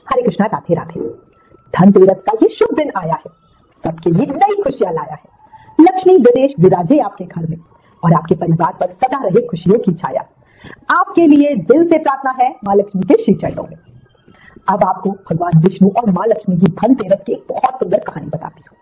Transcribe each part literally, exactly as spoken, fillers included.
हरे कृष्णा, राधे राधे। धनतेरस का ये शुभ दिन आया है, सबके लिए नई खुशियां लाया है। लक्ष्मी गणेश विराजे आपके घर में और आपके परिवार पर सदा रहे खुशियों की छाया। आपके लिए दिल से प्रार्थना है माँ लक्ष्मी के श्री चरणों में। अब आपको भगवान विष्णु और माँ लक्ष्मी की धनतेरस की एक बहुत सुंदर कहानी बताती हूँ।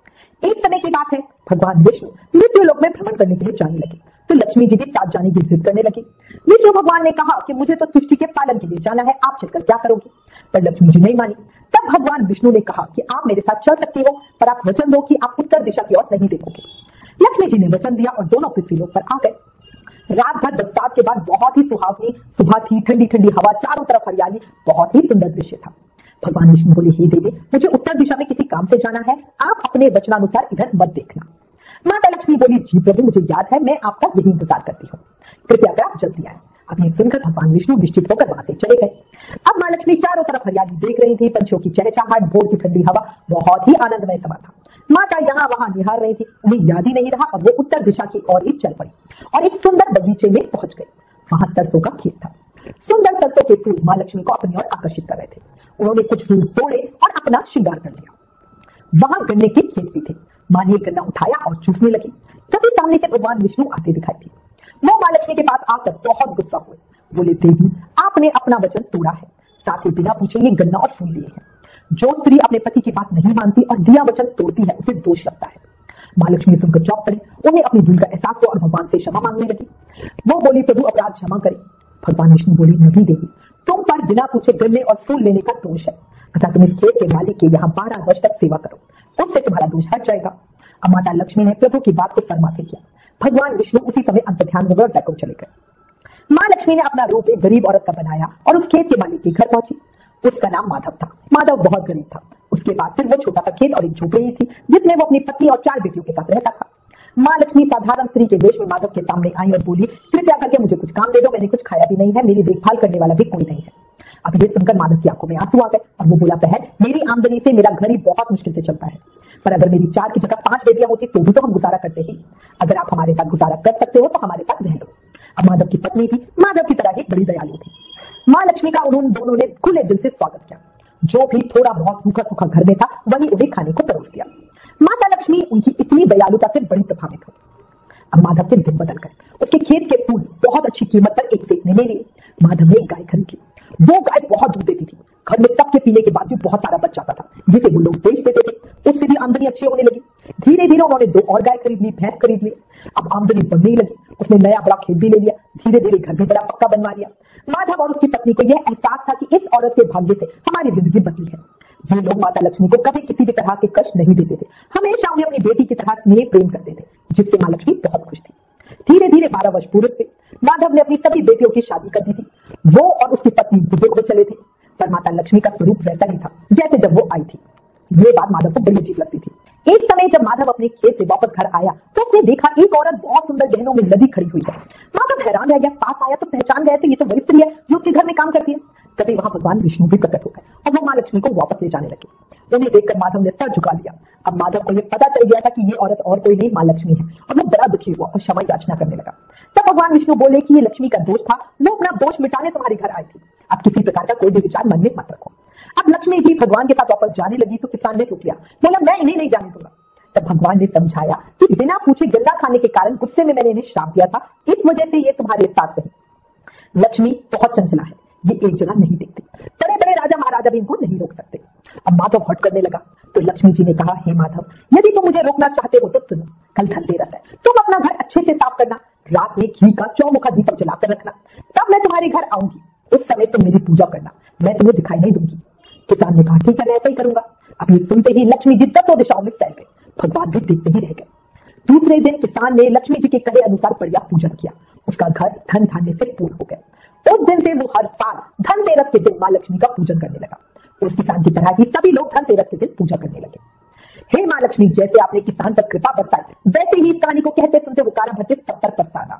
एक समय की बात है, भगवान विष्णु मृत्यु लोक में भ्रमण करने के लिए जाने लगे तो लक्ष्मी जी भी साथ जाने की जिद करने लगी। विष्णु भगवान ने कहा कि मुझे तो सृष्टि के पालन के लिए जाना है, आप चलकर क्या करोगे? पर लक्ष्मी जी नहीं मानी। तब भगवान विष्णु ने कहा कि आप मेरे साथ चल सकते हो, पर आप वचन दो कि आप उत्तर दिशा की ओर नहीं देखोगे। लक्ष्मी जी ने वचन दिया और दोनों पृथ्वी लोक पर आ गए। रात भर बरसात के बाद बहुत ही सुहावनी सुबह थी, ठंडी ठंडी हवा, चारों तरफ हरियाली, बहुत ही सुंदर दृश्य था। भगवान विष्णु बोले, हे देवी, मुझे उत्तर दिशा में किसी काम से जाना है, आप अपने वचनानुसार इधर मत देखना। माता लक्ष्मी बोली, जी प्रभु, मुझे याद है, मैं आपका यही इंतजार करती हूँ, कृपया कर आप जल्दी आए। अब ये सुनकर भगवान विष्णु निश्चित होकर वहां से चले गए। अब माँ लक्ष्मी चारों तरफ हरियाली देख रही थी, पंछियों की चहचहाहट, भोर की ठंडी हवा, बहुत ही आनंदमय समा था। माता यहाँ वहां निहार रही थी, उन्हें याद ही नहीं रहा और वो उत्तर दिशा की ओर ही चल पड़ी और एक सुंदर बगीचे में पहुंच गई। वहां सरसों का खेत था। सुंदर सरसों के फूल माँ लक्ष्मी को अपनी ओर आकर्षित कर रहे थे। उन्होंने कुछ फूल तोड़े और अपना श्रृंगार कर लिया। वहां गन्ने के खेत भी थे। माँ ने गन्ना उठाया और चूसने लगी। तभी सामने से भगवान विष्णु आते दिखाई दिए। वो माँ लक्ष्मी के पास आकर बहुत गुस्सा हुए। बोले, देवी, आपने अपना वचन तोड़ा है, साथ ही बिना पूछे ये गन्ना और फूल लिए हैं। जो स्त्री अपने पति की बात नहीं मानती और दिया वचन तोड़ती है, उसे दोष लगता है। माँ लक्ष्मी सुनकर चौंक पड़ी। उन्हें अपनी भूल का एहसास हुआ और भगवान से क्षमा मांगने लगी। वो बोली, प्रभु, अपराध क्षमा करें। भगवान विष्णु बोले, नहीं देवी, तुम पर बिना पूछे गन्ने और फूल लेने का दोष है, अतः तुम इस खेत के मालिक के यहाँ बारह वर्ष तक सेवा करो, उससे तुम्हारा दोष हट जाएगा। अब माता लक्ष्मी ने प्रभु की बात को सरमाथे किया। भगवान विष्णु उसी समय अंतर्ध्यान हो गए और बैकुंठ चले गए। माँ लक्ष्मी ने अपना रूप एक गरीब औरत का बनाया और उस खेत के मालिक के घर पहुंची। उसका नाम माधव था। माधव बहुत गरीब था। उसके बाद फिर वो छोटा सा खेत और एक झोपड़ी थी जिसमें वो अपनी पत्नी और चार बेटियों के साथ रहता था। माँ लक्ष्मी साधारण स्त्री के वेश में माधव के सामने आई और बोली, कृपया करके मुझे कुछ काम दे दो, मैंने कुछ खाया भी नहीं है, मेरी देखभाल करने वाला भी कोई नहीं है। अब ये सुनकर माधव की आंखों में आंसू आ गए और वो बोला, बहन, मेरी आमदनी से मेरा घर ही बहुत मुश्किल से चलता है, पर अगर मेरी चार की जगह पांच बेटियां होती तो भी तो हम गुजारा करते ही। अगर आप हमारे साथ गुजारा कर सकते हो तो हमारे साथ रह लो। अब माधव की पत्नी भी माधव की तरह ही बड़ी दयालु थी। माँ लक्ष्मी का उन्होंने दोनों ने खुले दिल से स्वागत किया। जो भी थोड़ा बहुत सूखा सूखा घर में था वही उन्हें खाने को परोस दिया। माता लक्ष्मी उनकी इतनी दयालुता से बड़ी प्रभावित हुई। अब माधव के दिन बदल गए। उसके खेत के फूल बहुत अच्छी कीमत पर एक फेंकने में लिए। माधव ने एक गाय खरीद ली। वो गाय बहुत दूध देती थी। घर में सबके पीने के बाद भी बहुत सारा बच जाता था, जिसे वो लोग बेच देते थे। उससे भी आमदनी अच्छी होने लगी। धीरे धीरे उन्होंने दो और गाय खरीद ली, भैंस खरीद ली। अब आमदनी बढ़ने ही लगी। उसने नया बड़ा खेत भी ले लिया। धीरे धीरे घर भी बड़ा पक्का बनवा लिया। माधव और उसकी पत्नी को यह एहसास था कि इस औरत के भाग्य से हमारी जिंदगी बदली है। वे लोग माता लक्ष्मी को कभी किसी भी तरह के कष्ट नहीं देते थे। हमेशा उन्हें अपनी बेटी की तरह स्नेह प्रेम करते थे, जिससे माँ लक्ष्मी बहुत खुश थी। धीरे धीरे बारह वर्ष पूरे थे। माधव ने अपनी सभी बेटियों की शादी कर दी थी। वो और उसकी पत्नी बुजुर्ग हो चले थे, पर माता लक्ष्मी का स्वरूप वैसा ही था जैसे जब वो आई थी। ये बात माधव को बड़ी अजीब लगती थी। एक समय जब माधव अपने खेत से वापस घर आया तो उसने देखा एक औरत बहुत सुंदर गहनों में लदी खड़ी हुई है। माधव हैरान रह गया। पास आया तो पहचान गया तो ये तो वही स्त्री है जो उसके घर में काम करती है। तभी वहां भगवान विष्णु भी प्रकट हो गए और वो माँ लक्ष्मी को वापस ले जाने लगे। उन्हें देखकर माधव ने सर झुका लिया। अब माधव को यह पता चल गया था कि ये औरत और कोई नहीं माँ लक्ष्मी है और वो बड़ा दुखी हुआ और क्षमा याचना करने लगा। तब भगवान विष्णु बोले कि ये लक्ष्मी का दोष था, वो अपना दोष मिटाने तुम्हारे घर आई थी। अब किसी प्रकार का कोई भी विचार मन में मत रखो। अब लक्ष्मी जी भगवान के साथ वापस जाने लगी तो किसान ने रोक लिया। बोला, मैं इन्हें नहीं जाने दूंगा। तब भगवान ने समझाया कि बिना पूछे गन्ना खाने के कारण गुस्से में मैंने इन्हें श्राप दिया था, इस वजह से ये तुम्हारे साथ रही। लक्ष्मी बहुत चंचला है, ये एक जगह नहीं टिकती। बड़े बड़े राजा महाराजा भी इनको नहीं रोक सकते। अब माधव हट करने लगा तो लक्ष्मी जी ने कहा, हे माधव, यदि तुम मुझे रोकना चाहते हो तो सुनो, कल धनतेरस है, तुम अपना घर अच्छे से साफ करना, रात में घी का चौमुखा दीपक जलाकर रखना, तब मैं तुम्हारे घर आऊंगी। उस समय तुम मेरी पूजा करना, मैं तुम्हें दिखाई नहीं दूंगी। किसान ने कहा, ठीक है, मैं ऐसा ही करूंगा। अब ये सुनते ही लक्ष्मी जी दसों दिशाओं में फैल गए। भगवान भी देखते ही रह गए। दूसरे दिन किसान ने लक्ष्मी जी के कहे अनुसार बढ़िया पूजन किया। उसका घर धन धान्य से पूर्ण हो गया। उस दिन से वो हर साल धनतेरस के दिन माँ लक्ष्मी का पूजन करने लगा। उस किसान की तरह ही सभी लोग धनतेरस के दिन पूजा करने लगे। हे माँ लक्ष्मी, जैसे आपने किसान पर कृपा बरसाई, वैसे ही इस कहानी को कहते सुनते वो कारा भट्टे सब पर बरसाना।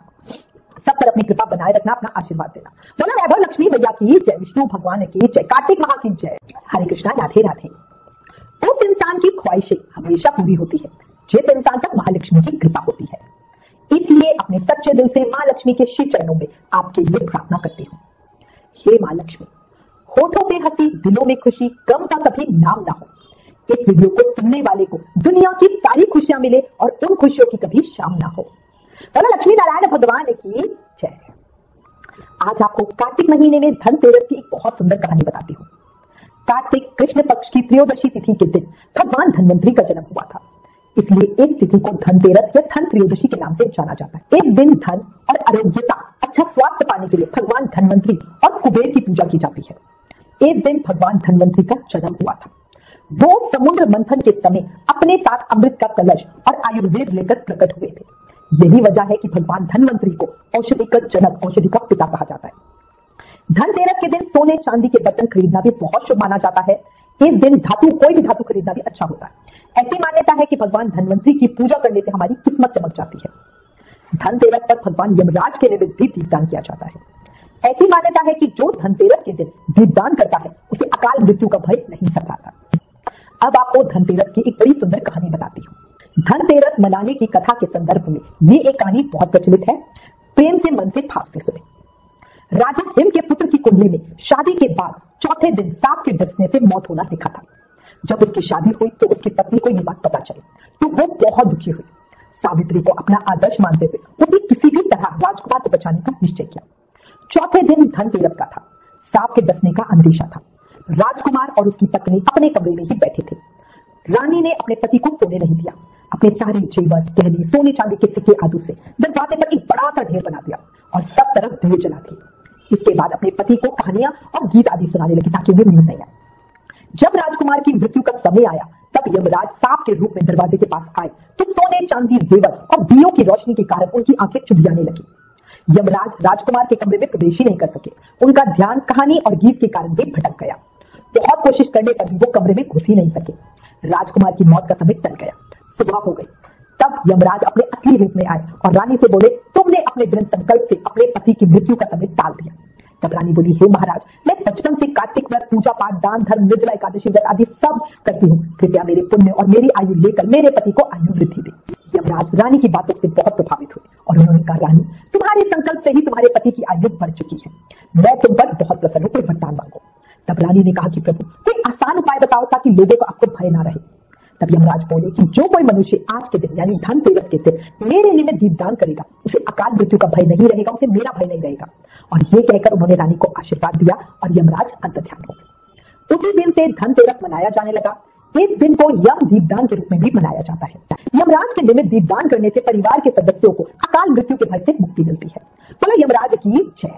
सब पर अपनी कृपा बनाए रखना, अपना आशीर्वाद देना। बोला वैभव लक्ष्मी मैया की जय, विष्णु भगवान की जय, कार्तिक माह की जय। हरे कृष्णा, राधे राधे। उस इंसान की ख्वाहिशें हमेशा पूरी होती है जिस इंसान तक महालक्ष्मी की कृपा होती है। इसलिए अपने सच्चे दिल से माँ लक्ष्मी के श्री चरणों में आपके लिए प्रार्थना करती हूँ। हे माँ लक्ष्मी, होठों पे हंसी, दिलों में खुशी, गम का कभी नाम ना हो। इस वीडियो को सुनने वाले को दुनिया की सारी खुशियां मिले और उन खुशियों की कभी शाम ना हो। बोलो लक्ष्मी नारायण भगवान की जय। आज आपको कार्तिक महीने में धनतेरस की एक बहुत सुंदर कहानी बताती हूँ। कार्तिक कृष्ण पक्ष की त्रयोदशी तिथि के दिन भगवान धन्वंतरी का जन्म हुआ था, इसलिए इस तिथि को धनतेरस या धन त्रयोदशी के नाम से जाना जाता है। इस दिन धन और आरोग्यता, अच्छा स्वास्थ्य पाने के लिए भगवान धन्वंतरी और कुबेर की पूजा की जाती है। इस दिन भगवान धन्वंतरी का जन्म हुआ था। वो समुद्र मंथन के समय अपने साथ अमृत का कलश और आयुर्वेद लेकर प्रकट हुए थे। यही वजह है कि भगवान धन्वंतरी को औषधि का जनक, औषधि का पिता कहा जाता है। धनतेरस के दिन सोने चांदी के बर्तन खरीदना भी बहुत शुभ माना जाता है। इस दिन धातु, कोई भी धातु खरीदना भी अच्छा होता है। ऐसी मान्यता है कि भगवान धन्वंतरी की पूजा करने से हमारी किस्मत चमक जाती है। धनतेरस पर भगवान यमराज के निमित्त भी दीपदान किया जाता है। ऐसी मान्यता है कि जो धनतेरस के दिन दीपदान करता है उसे अकाल मृत्यु का भय नहीं सताता। अब आपको धनतेरस की एक बड़ी सुंदर कहानी बताती हूँ। धनतेरस मनाने की कथा के संदर्भ में ये एक कहानी बहुत प्रचलित है। प्रेम से मन से भाव से सुने। राजा हिम के पुत्र की कुंडली में शादी के बाद चौथे दिन सांप के डसने से मौत होना लिखा था। जब उसकी शादी हुई तो उसकी पत्नी को यह बात पता चली तो वो बहुत दुखी हुई। सावित्री को अपना आदर्श मानते हुए उसने किसी भी तरह राजकुमार को बचाने का निश्चय किया। चौथे दिन धनतेरस का था। सांप के डसने का अंदेशा था। राजकुमार और उसकी पत्नी अपने कमरे में ही बैठे थे। रानी ने अपने पति को सोने नहीं दिया। अपने सारे जेवर, गहने, सोने चांदी के सिक्के आदि से दरवाजे पर एक बड़ा सा ढेर बना दिया और सब तरफ दिए जला दिए। इसके बाद अपने पति को कहानियां और गीत आदि सुनाने लगी ताकि उन्हें नींद नहीं आए। जब राजकुमार की मृत्यु का समय आया तब यमराज सांप के रूप में दरवाजे के पास आए तो सोने चांदी, जेवर और दियों की रोशनी के कारण उनकी आंखें चुंधियाने लगी। यमराज राजकुमार के कमरे में प्रवेश ही नहीं कर सके। उनका ध्यान कहानी और गीत के कारण भी भटक गया। बहुत कोशिश करने पर भी वो कमरे में घुस ही नहीं सके। राजकुमार की मौत का समय टल गया। सुबह हो गई। तब यमराज अपने असली रूप में आए और रानी से बोले, तुमने अपने दृढ़ संकल्प से अपने पति की मृत्यु का समय टाल दिया। तब रानी बोली, हे महाराज, मैं बचपन से कार्तिक व्रत, पूजा पाठ, दान धर्म, निर्जला एकादशी व्रत आदि सब करती हूँ। कृपया मेरे पुण्य और मेरी आयु लेकर मेरे पति को आयु वृद्धि दे। यमराज रानी की बातों से बहुत प्रभावित हुए और उन्होंने कहा, रानी, तुम्हारे संकल्प से ही तुम्हारे पति की आयु बढ़ चुकी है। मैं तुम पर बहुत प्रसन्न हूँ, कोई वरदान मांगो। तब रानी ने कहा कि प्रभु, कोई आसान उपाय बताओ ताकि लोगों को आपको भय ना रहे। तब यमराज बोले कि जो कोई मनुष्य आज के दिन यानी धनतेरस के दिन मेरे निमित्त दीपदान करेगा उसे अकाल मृत्यु का भय नहीं रहेगा, उसे मेरा भय नहीं रहेगा। और ये कहकर उन्होंने रानी को आशीर्वाद दिया और यमराज अंतर्ध्यान हो गए। उसी दिन से धनतेरस मनाया जाने लगा। इस दिन को यम दीपदान के रूप में भी मनाया जाता है। यमराज के निमित्त दीपदान करने से परिवार के सदस्यों को अकाल मृत्यु के भय से मुक्ति मिलती है। बोलो यमराज की जय।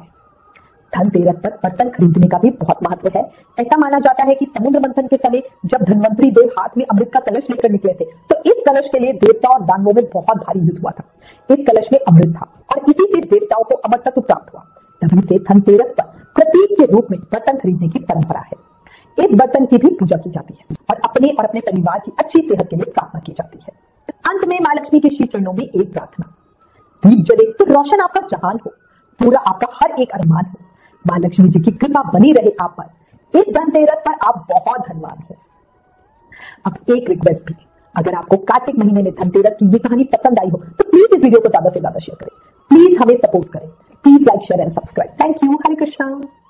धनतेरस पर बर्तन खरीदने का भी बहुत महत्व है। ऐसा माना जाता है कि समुद्र मंथन के समय जब धन्वंतरी देव हाथ में अमृत का कलश लेकर निकले थे तो इस कलश के लिए देवता और दानवों में बहुत भारी युद्ध हुआ था। इस कलश में अमृत था और इसी से देवताओं को अमर तत्व प्राप्त हुआ। तभी से धनतेरस पर प्रतीक के रूप में बर्तन खरीदने की परंपरा है। इस बर्तन की भी पूजा की जाती है और अपने और अपने परिवार की अच्छी सेहत के लिए प्रार्थना की जाती है। अंत में माँ लक्ष्मी के श्री चरणों में एक प्रार्थना, दीप जले तो रोशन आपका जहान हो, पूरा आपका हर एक अरमान हो। माँ लक्ष्मी जी की कृपा बनी रहे आप पर। इस धनतेरस पर आप बहुत धनवान हो। अब एक रिक्वेस्ट भी, अगर आपको कार्तिक महीने में धनतेरस की ये कहानी पसंद आई हो तो प्लीज इस वीडियो को ज्यादा से ज्यादा शेयर करें। प्लीज हमें सपोर्ट करें। Please like, share and subscribe. Thank you. Hare Krishna.